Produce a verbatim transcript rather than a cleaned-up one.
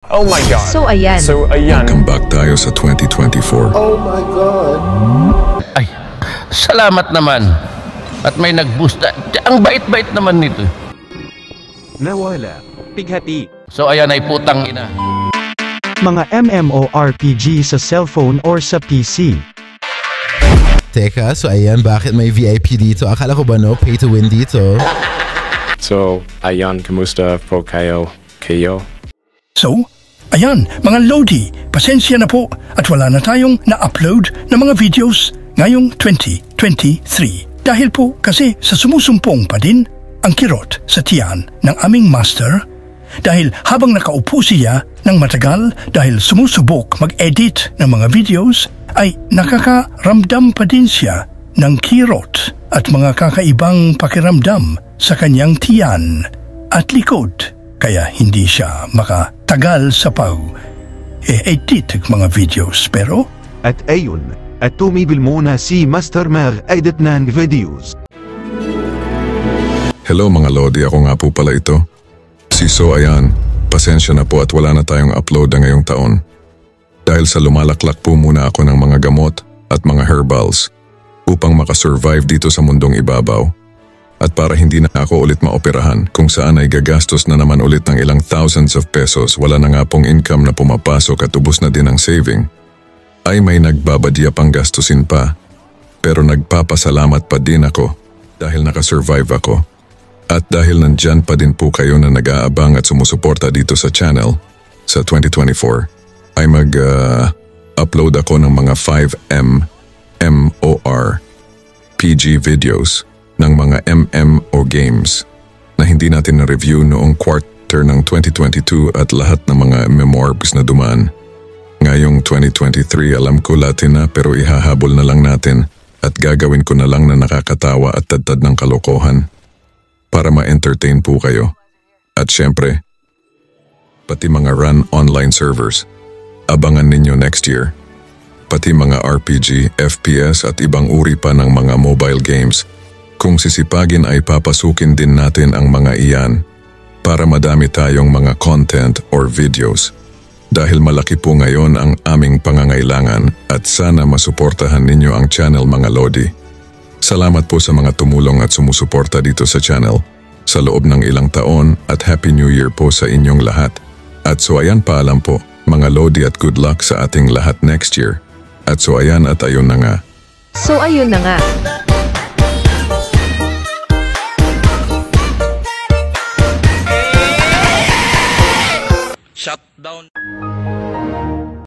Oh my God. So Ayan. So Ayan. Welcome back tayo sa twenty twenty-four. Oh my God. Ay, salamat naman. At may nag-boost. Ang bait-bait naman nito. Nawala. Pighati. So Ayan ay putang ina. Mga Mmorpg sa cellphone or sa P C. Teka, so ayan, bakit may V I P dito? Akala ko ba no, pay to win dito? So Ayan, kamusta po kayo? Kayo? So, ayan, mga Lodi, pasensya na po at wala na tayong na-upload na mga videos ngayong twenty twenty-three. Dahil po kasi sa sumusumpong pa din ang kirot sa tiyan ng aming master dahil habang nakaupo siya ng matagal dahil sumusubok mag-edit ng mga videos ay nakakaramdam pa din siya ng kirot at mga kakaibang pakiramdam sa kanyang tiyan at likod. Kaya hindi siya makatagal sa pag-edit ng mga videos. Pero At ayun, at tumigil muna si Master mag-edit ng videos. Hello mga Lodi, ako nga po pala ito. Si So Ayan, pasensya na po at wala na tayong upload na ngayong taon. Dahil sa lumalaklak po muna ako ng mga gamot at mga herbals upang makasurvive dito sa mundong ibabaw. At para hindi na ako ulit maoperahan kung saan ay gagastos na naman ulit ng ilang thousands of pesos, wala na nga pong income na pumapasok at ubos na din ang saving, ay may nagbabadya pang gastusin pa. Pero nagpapasalamat pa din ako dahil nakasurvive ako. At dahil nandyan pa din po kayo na nag-aabang at sumusuporta dito sa channel sa twenty twenty-four, ay mag-upload uh, ako ng mga five M M O R P G videos ng mga M M O games na hindi natin na-review noong quarter ng twenty twenty-two at lahat ng mga Mmorpgs na dumaan. Ngayong twenty twenty-three alam ko Latin na pero ihahabol na lang natin at gagawin ko na lang na nakakatawa at tadtad ng kalokohan para ma-entertain po kayo. At syempre, pati mga run online servers, abangan ninyo next year. Pati mga R P G, F P S at ibang uri pa ng mga mobile games. Kung sisipagin ay papasukin din natin ang mga iyan para madami tayong mga content or videos. Dahil malaki po ngayon ang aming pangangailangan at sana masuportahan ninyo ang channel mga Lodi. Salamat po sa mga tumulong at sumusuporta dito sa channel sa loob ng ilang taon at Happy New Year po sa inyong lahat. At so ayan, paalam po mga Lodi at good luck sa ating lahat next year. At so ayan at ayun na nga. So ayun na nga. Shutdown.